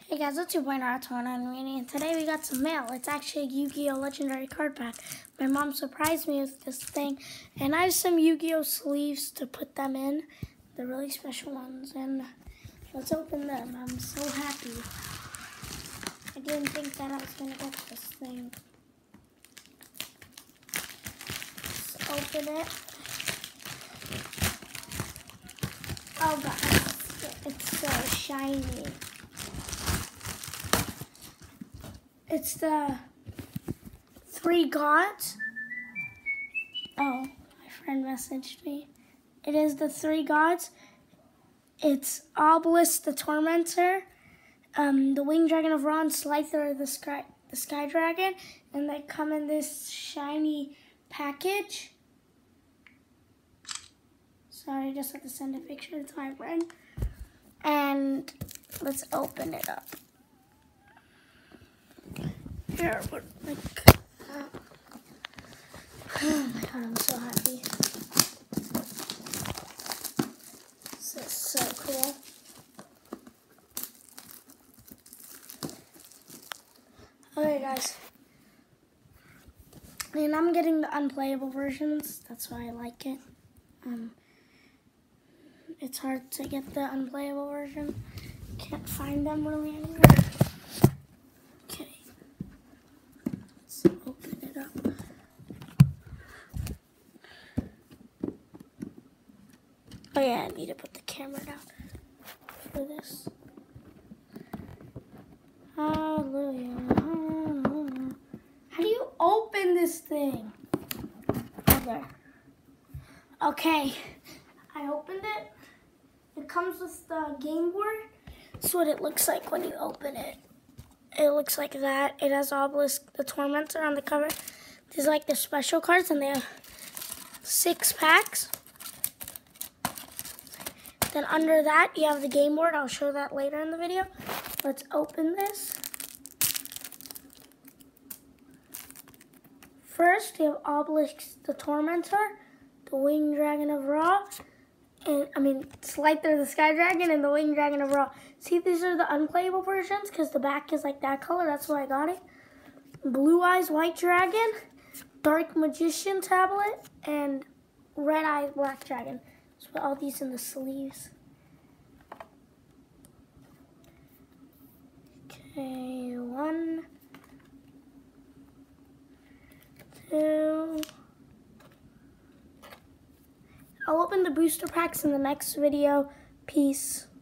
Hey guys, it's your boy Naruto and I'm reading, and today we got some mail. It's actually a Yu-Gi-Oh! Legendary card pack. My mom surprised me with this thing, and I have some Yu-Gi-Oh! Sleeves to put them in, the really special ones, and let's open them. I'm so happy. I didn't think that I was going to get this thing. Let's open it. Oh god, it's so shiny. It's the Three Gods. Oh, my friend messaged me. It is the Three Gods. It's Obelisk the Tormentor, the Winged Dragon of Ra, and Slifer the Sky Dragon, and they come in this shiny package. Sorry, I just had to send a picture to my friend. And let's open it up. Here, but like, oh my god, I'm so happy. This is so cool. Okay, guys. And I'm getting the unplayable versions. That's why I like it. It's hard to get the unplayable version. Can't find them really anywhere. Open it up. Oh yeah, I need to put the camera down for this. Hallelujah. How do you open this thing? Okay. Okay, I opened it. It comes with the game board. That's what it looks like when you open it. It looks like that. It has Obelisk the Tormentor on the cover. These are like the special cards, and they have 6 packs. Then under that, you have the game board. I'll show that later in the video. Let's open this. First, you have Obelisk the Tormentor, the Winged Dragon of Ra, and Slifer the Sky Dragon, and the Winged Dragon of Ra. See, these are the unplayable versions because the back is like that color. That's why I got it. Blue Eyes White Dragon, Dark Magician Tablet, and Red Eyes Black Dragon. So put all these in the sleeves. Okay, 1, 2. I'll open the booster packs in the next video. Peace.